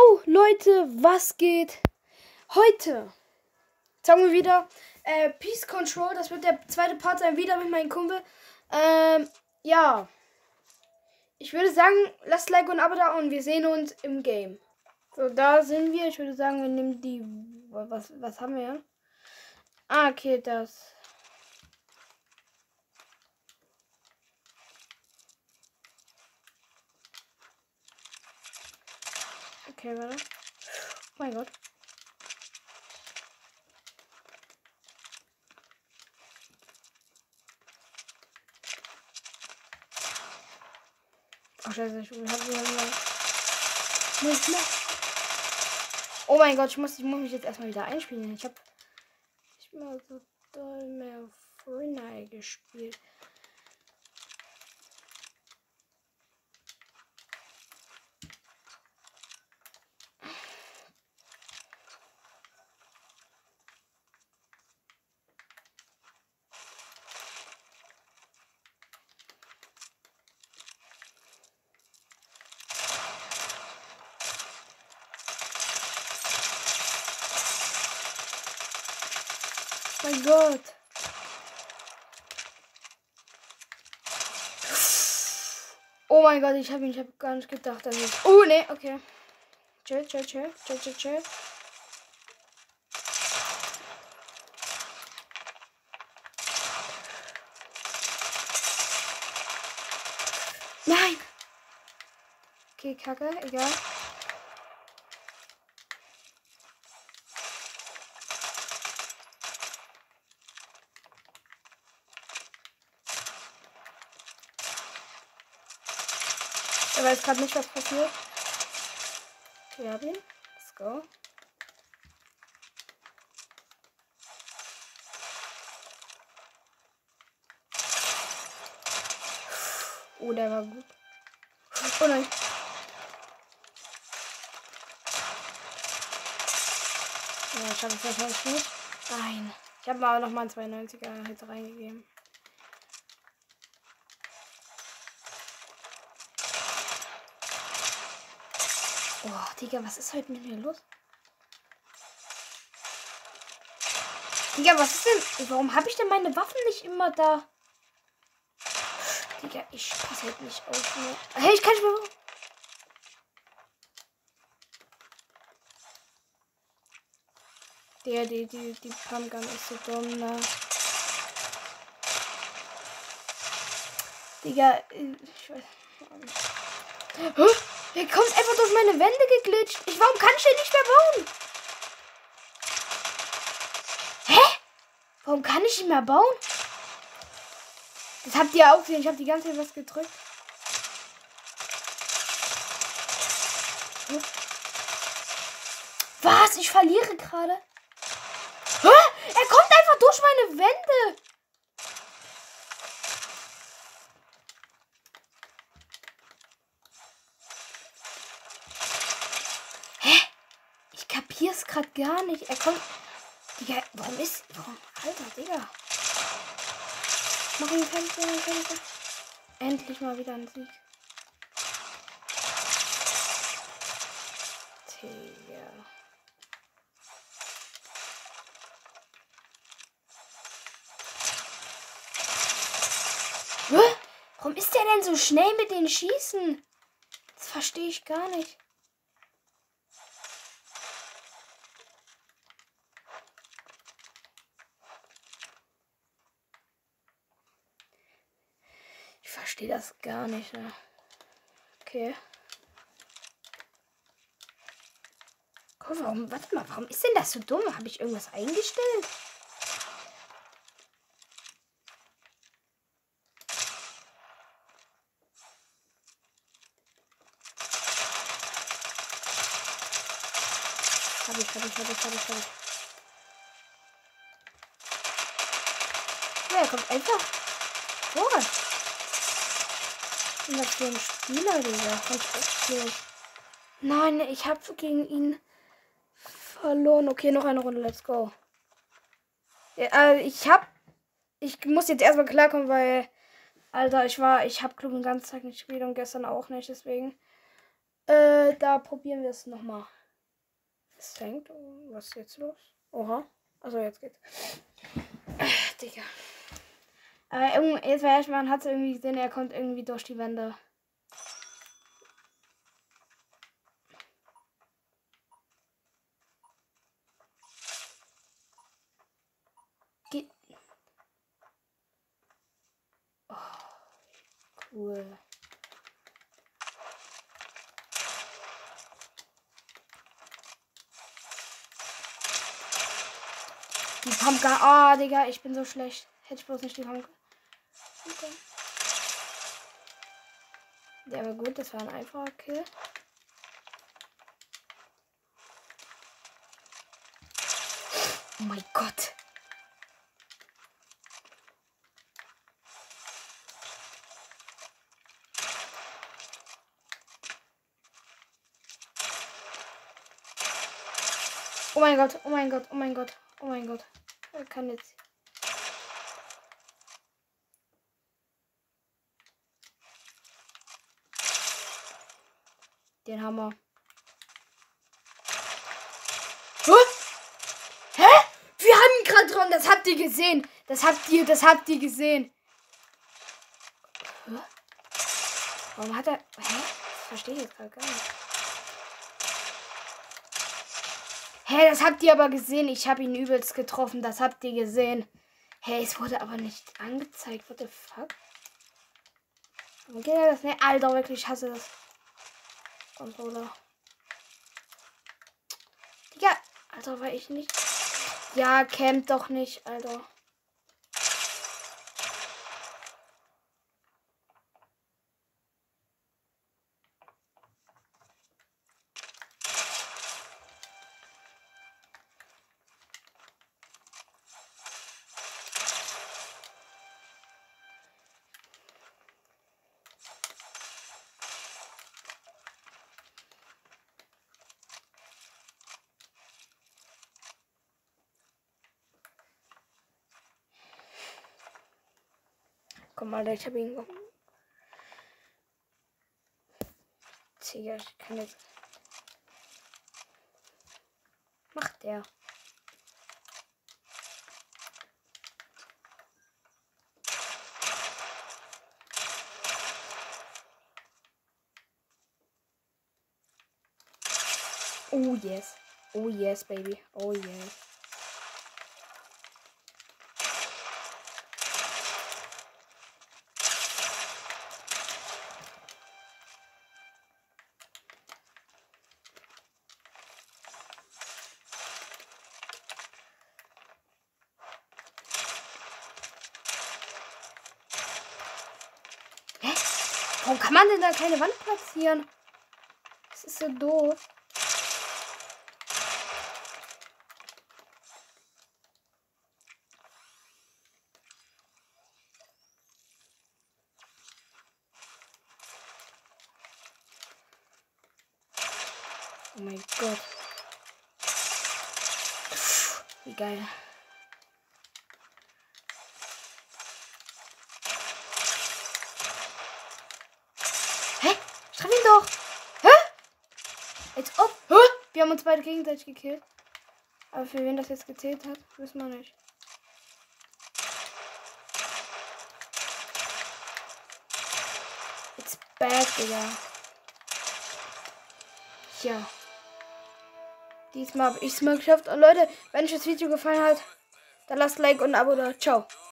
Oh, Leute, was geht? Heute sagen wir wieder Peace Control. Das wird der zweite Part sein, wieder mit meinem Kumpel. Ja. Ich würde sagen, lasst Like und Abo da und wir sehen uns im Game. So, da sind wir. Ich würde sagen, wir nehmen die... Was haben wir? Ah, okay, das... Okay, warte. Oh mein Gott. Ach, scheiße, ich Oh mein Gott, ich muss mich jetzt erstmal wieder einspielen. Ich habe nicht mal so doll mehr Fortnite gespielt. Mein Gott. Oh mein Gott, ich habe gar nicht gedacht, dass ich... Oh, ne, okay. Chill. Nein. Okay, Kacke, egal. Er weiß gerade nicht, was passiert. Wir haben ihn. Let's go. Oh, der war gut. Oh nein. Ja, ich habe es wahrscheinlich nicht. Nein. Ich habe mal noch mal einen 92er jetzt reingegeben. Oh, Digga, was ist heute mit mir los? Digga, was ist denn... Warum habe ich denn meine Waffen nicht immer da? Digga, ich passe halt nicht auf. Ne? Hey, ich kann nicht mehr... Die Pumpgun ist so dumm, ne? Digga, ich weiß nicht. Der kommt einfach durch meine Wände geglitscht. Warum kann ich den nicht mehr bauen? Hä? Warum kann ich ihn mehr bauen? Das habt ihr auch gesehen. Ich habe die ganze Zeit was gedrückt. Was? Ich verliere gerade. Er kommt einfach durch meine Wände. Hä? Ich kapier's gerade gar nicht. Er kommt... Digga, warum? Alter, Digga. Mach ihn fertig. Endlich mal wieder ein Sieg. Digga. Warum ist der denn so schnell mit den Schießen? Das verstehe ich gar nicht. Ich verstehe das gar nicht. Ne? Okay. Guck, warum ist denn das so dumm? Habe ich irgendwas eingestellt? Hab ich. Ja, er kommt einfach vor. Und das für ein Spieler, dieser von Nein, ich habe gegen ihn verloren. Okay, noch eine Runde, let's go. Ja, ich muss jetzt erstmal klarkommen, weil, Alter, ich habe Club den ganzen Tag nicht gespielt und gestern auch nicht, deswegen. Da probieren wir es nochmal. Es hängt. Was ist jetzt los? Oha. Also jetzt geht's. Digga. Aber jetzt war man hat es irgendwie gesehen, er kommt irgendwie durch die Wände. Oh, cool. Die Pumpgun. Oh, Digga, ich bin so schlecht. Hätte ich bloß nicht die Pumpgun. Okay. Der war gut, das war ein einfacher Kill. Oh mein Gott. Oh mein Gott, oh mein Gott, oh mein Gott, oh mein Gott. Er kann jetzt. Den Hammer. Hä? Hä? Wir haben gerade dran, das habt ihr gesehen. Das habt ihr gesehen. Hä? Warum hat er. Hä? Das verstehe ich jetzt gerade gar nicht. Hä, das habt ihr aber gesehen. Ich habe ihn übelst getroffen. Das habt ihr gesehen. Hä, es wurde aber nicht angezeigt. What the fuck? Warum geht das nicht? Alter, wirklich, ich hasse das. Controller. Digga, Alter, war ich nicht. Ja, campt doch nicht, Alter. Komm mal, ich hab ihn. Digga, ich kann jetzt. Macht der. Oh yes. Oh yes, baby. Oh yes. Hä? Warum kann man denn da keine Wand platzieren? Das ist so doof. Oh mein Gott. Wie geil. Hä? Streff ihn doch. Hä? Als ob. Hä? Wir haben uns beide gegenseitig gekillt. Aber für wen das jetzt gezählt hat, wissen wir nicht. It's bad, Digga. Ja. Diesmal habe ich es mal geschafft. Und Leute, wenn euch das Video gefallen hat, dann lasst ein Like und ein Abo da. Ciao.